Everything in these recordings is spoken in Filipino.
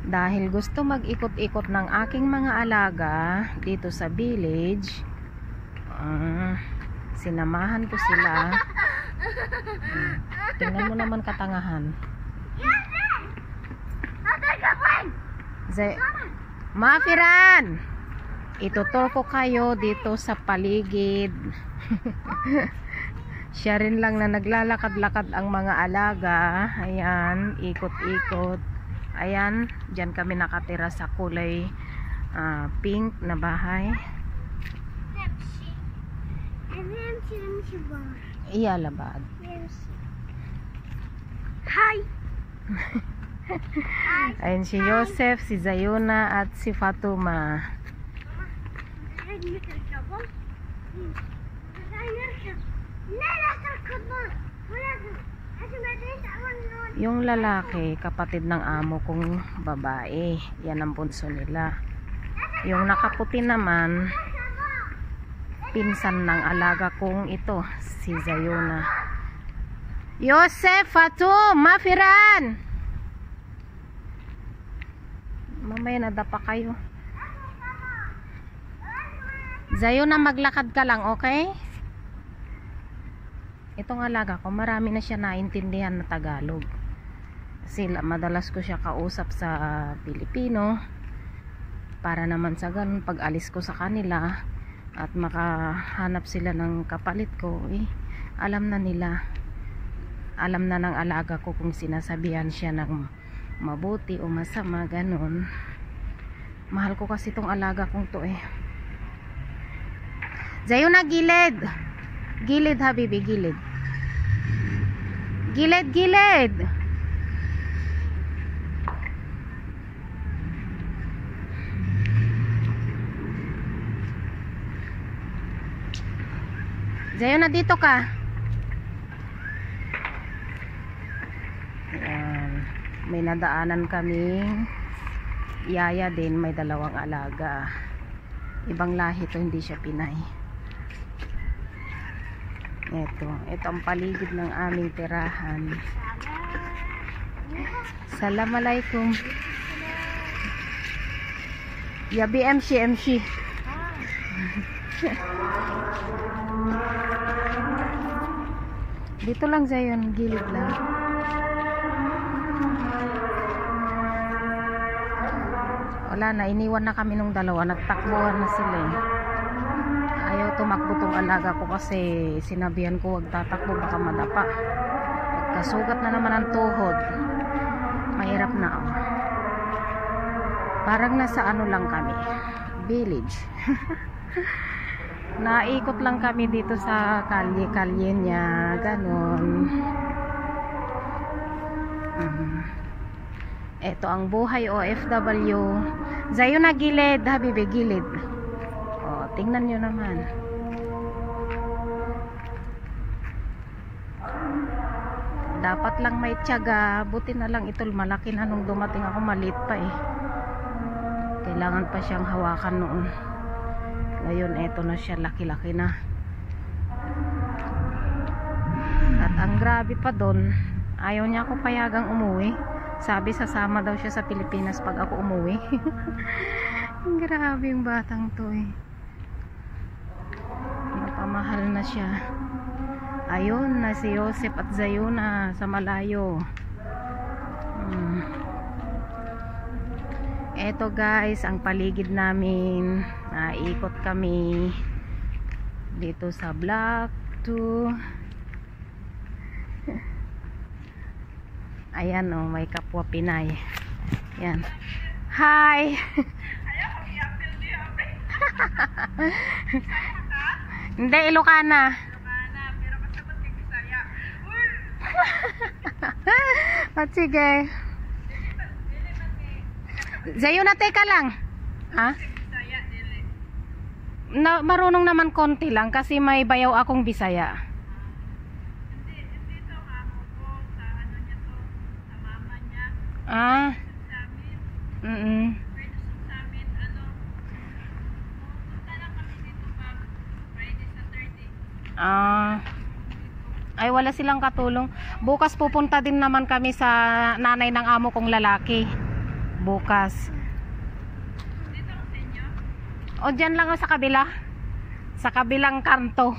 Dahil gusto mag-ikot-ikot ng aking mga alaga dito sa village, sinamahan ko sila. Tingnan mo naman katangahan. Mafiran! Ituturo ko kayo dito sa paligid. Siya rin lang na naglalakad-lakad ang mga alaga. Ayan, ikot-ikot. Ayan, dyan kami nakatira sa kulay pink na bahay. Iya labad. Hi. Ayan si Joseph, si Zayuna at si Fatuma. Yung lalaki, kapatid ng amo kong babae. Yan ang bunso nila. Yung nakaputi naman, pinsan ng alaga kong ito, si Zayuna. Joseph, Fatum, Mafiran! Mamaya nadapa kayo. Zayuna, maglakad ka lang, okay? Itong alaga ko, marami na siya naintindihan na Tagalog. Sila, madalas ko siya kausap sa Pilipino para naman sa ganun pag alis ko sa kanila at makahanap sila ng kapalit ko, alam na nila, alam na ng alaga ko kung sinasabihan siya ng mabuti o masama, ganun. Mahal ko kasi itong alaga kong to Zayuna, gilid gilid habibi, gilid gilid gilid. Zayuna, dito ka. Ayan. May nadaanan kaming yaya din, may dalawang alaga. Ibang lahi to, hindi siya Pinay. Ito ang paligid ng aming tirahan. Assalamualaikum. Ya MC. Dito lang Zayon, gilid lang. Wala na, iniwan na kami nung dalawa, nagtakbuhan na sila Ayaw tumakbo tong alaga ko kasi sinabihan ko wag tatakbo, baka madapa. Pagkasugat na naman ang tuhod, mahirap na Parang nasa ano lang kami, village. Naikot lang kami dito sa kalye-kalye niya, ganun. Ito ang buhay OFW. Zayuna, gilid habibi, gilid. Tingnan nyo naman. Dapat lang may tiyaga. Buti na lang ito, malaki na nung dumating ako, maliit pa Kailangan pa siyang hawakan noon. Ngayon, eto na siya, laki-laki na. At ang grabe pa doon, ayaw niya ako payagang umuwi. Sabi, sasama daw siya sa Pilipinas pag ako umuwi. Grabe yung batang to Napamahal na siya. Ayun na si Joseph at Zayuna sa malayo. Eto guys, ang paligid namin. Naikot kami dito sa block 2. Ayan may kapwa Pinay. Yan. Hi! Hindi, Ilocana. Pero kasabot kay Bisaya. At sige. Zayuna, teka lang. Marunong naman konti lang kasi may bayaw akong Bisaya. Hindi to amo ko sa ano niya to, sa mama niya. Pwede sa amin, punta lang kami dito pag Friday, Saturday. Ay, wala silang katulong. Bukas pupunta din naman kami sa nanay ng amo kong lalaki. bukas. Dito ang sa inyo. O dyan lang sa kabila. Sa kabilang kanto.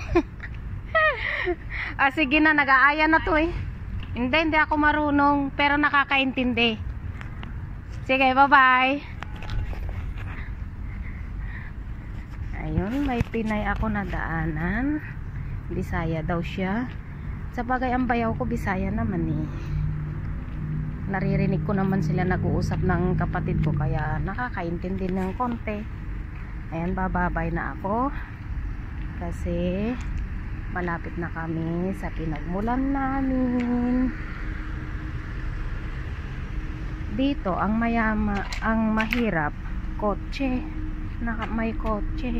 Sige na, nag-aaya na to eh. Hindi ako marunong, pero nakakaintindi. Sige, bye-bye. Ayun, may Pinay ako na daanan. Bisaya daw siya. Sa bagay, ang bayaw ko Bisaya naman eh. Naririnig ko naman sila nag-uusap ng kapatid ko, kaya nakakaintindi ng konti. Ayan, bababay na ako. Kasi malapit na kami sa pinagmulan namin. Dito ang mahirap kotse. May kotse.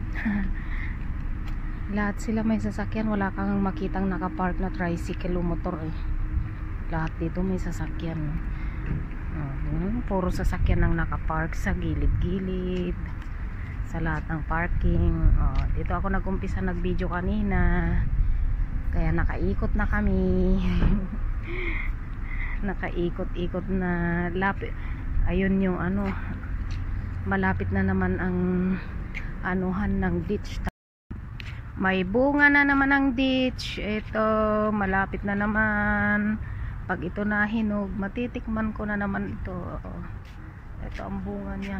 Lahat sila may sasakyan, wala kang makitang nakapark na tricycle o motor eh. Lahat dito may sasakyan. Puro sasakyan ang nakapark sa gilid-gilid, sa lahat ng parking. Dito ako nag-umpisa nag-video kanina, kaya nakaikot na kami. Nakaikot-ikot na lapit. Ayun yung ano, malapit na naman ang anuhan ng ditch. May bunga na naman ang ditch. Ito, malapit na naman. Pag ito na hinog, matitikman ko na naman ito. Ito ang bunga niya.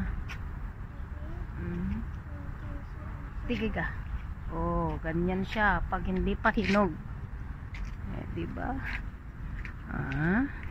Tige ka. Oh, ganyan siya pag hindi pa hinog. Diba?